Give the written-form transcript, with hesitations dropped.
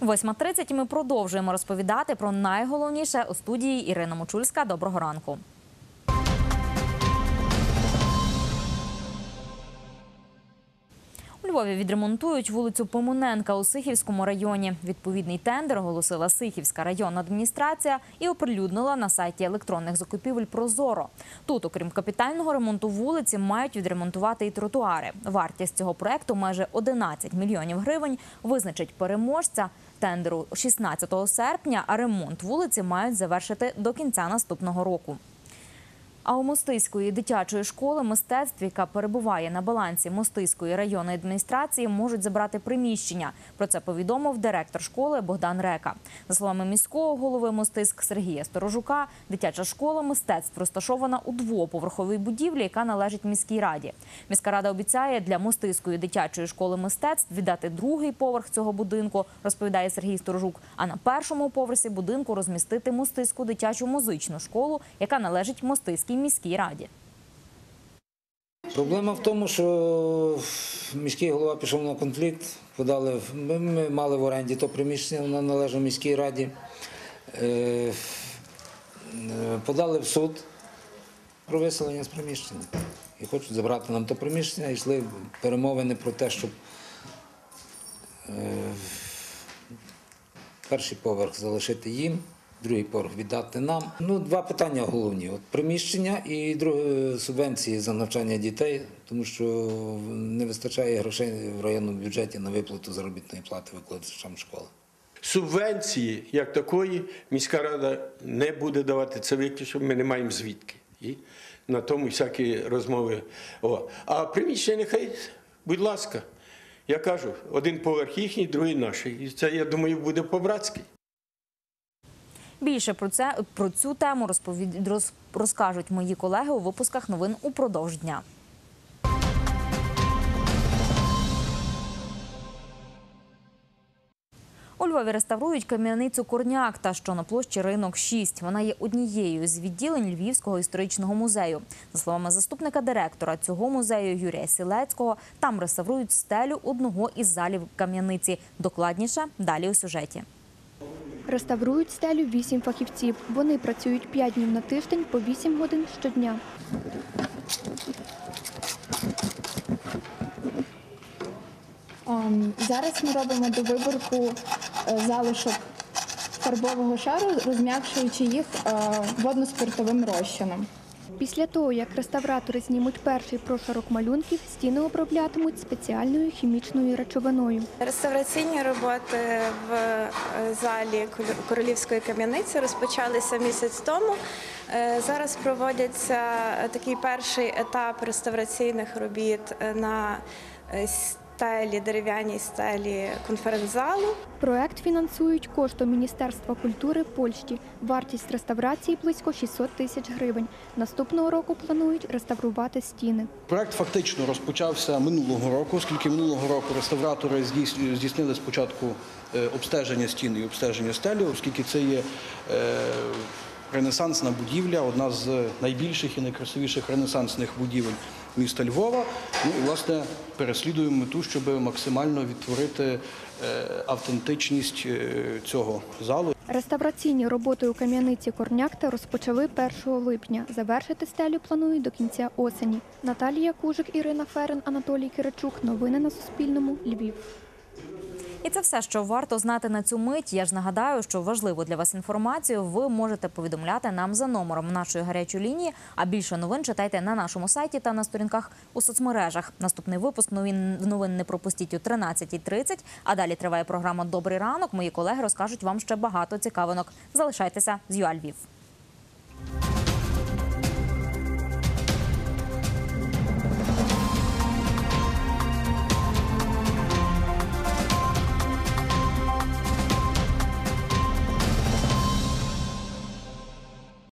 8:30 ми продовжуємо розповідати про найголовніше у студії Ірина Мочульська. Доброго ранку. У Львові відремонтують вулицю Пимоненка у Сихівському районі. Відповідний тендер оголосила Сихівська районна адміністрація і оприлюднила на сайті електронних закупівель «Прозоро». Тут, окрім капітального ремонту вулиці, мають відремонтувати і тротуари. Вартість цього проєкту майже 11 мільйонів гривень. Визначить переможця тендеру 16 серпня, а ремонт вулиці мають завершити до кінця наступного року. А у Мостиської дитячої школи мистецтв, яка перебуває на балансі Мостиської районної адміністрації, можуть забрати приміщення. Про це повідомив директор школи Богдан Река. За словами міського голови Мостиськ Сергія Сторожука, дитяча школа мистецтв розташована у двоповерховій будівлі, яка належить міській раді. Міська рада обіцяє для Мостиської дитячої школи мистецтв віддати другий поверх цього будинку, розповідає Сергій Сторожук, а на першому поверсі будинку розмістити Мостиську дитячу музичну школу, яка належить Мостиській міській раді. Проблема в тому, що міський голова пішов на конфлікт, ми мали в оренді то приміщення, воно належало міській раді, подали в суд про виселення з приміщення і хочуть забрати нам то приміщення, і йшли перемовини про те, щоб перший поверх залишити їм, другий поверх віддати нам. Два питання головні. Приміщення і субвенції за навчання дітей, тому що не вистачає грошей в районному бюджеті на виплату заробітної плати викладачам школи. Субвенції, як такої, міська рада не буде давати, це виключно, ми не маємо звідки. І на тому всякі розмови. А приміщення нехай, будь ласка, я кажу, один поверх їхній, другий наш. І це, я думаю, буде по-братськи. Більше про цю тему розкажуть мої колеги у випусках новин упродовж дня. У Львові реставрують кам'яницю Корнякта, що на площі Ринок 6. Вона є однією з відділень Львівського історичного музею. За словами заступника директора цього музею Юрія Сілецького, там реставрують стелю одного із залів кам'яниці. Докладніше далі у сюжеті. Реставрують стелю 8 фахівців. Вони працюють 5 днів на тиждень по 8 годин щодня. Зараз ми робимо довиборку залишок фарбового шару, розм'якшуючи їх водно-спиртовим розчином. Після того, як реставратори знімуть перший прошарок малюнків, стіни оброблятимуть спеціальною хімічною речовиною. Реставраційні роботи в залі Королівської кам'яниці розпочалися місяць тому. Зараз проводяться такий перший етап реставраційних робіт на дерев'яній стелі конференц-залу. Проект фінансують коштом Міністерства культури Польщі. Вартість реставрації – близько 600 тисяч гривень. Наступного року планують реставрувати стіни. Проект фактично розпочався минулого року, оскільки минулого року реставратори здійснили спочатку обстеження стін і обстеження стелі, оскільки це є ренесансна будівля, одна з найбільших і найкрасивіших ренесансних будівель міста Львова. І, власне, переслідуємо мету, щоб максимально відтворити автентичність цього залу. Реставраційні роботи у кам'яниці Корнякта розпочали 1 липня. Завершити стелю планують до кінця осені. Наталія Кужик, Ірина Ферен, Анатолій Киричук. Новини на Суспільному. Львів. І це все, що варто знати на цю мить. Я ж нагадаю, що важливу для вас інформацію ви можете повідомляти нам за номером нашої гарячої лінії, а більше новин читайте на нашому сайті та на сторінках у соцмережах. Наступний випуск новин не пропустіть о 13:30, а далі триває програма «Добрий ранок». Мої колеги розкажуть вам ще багато цікавинок. Залишайтеся з ЮА Львів.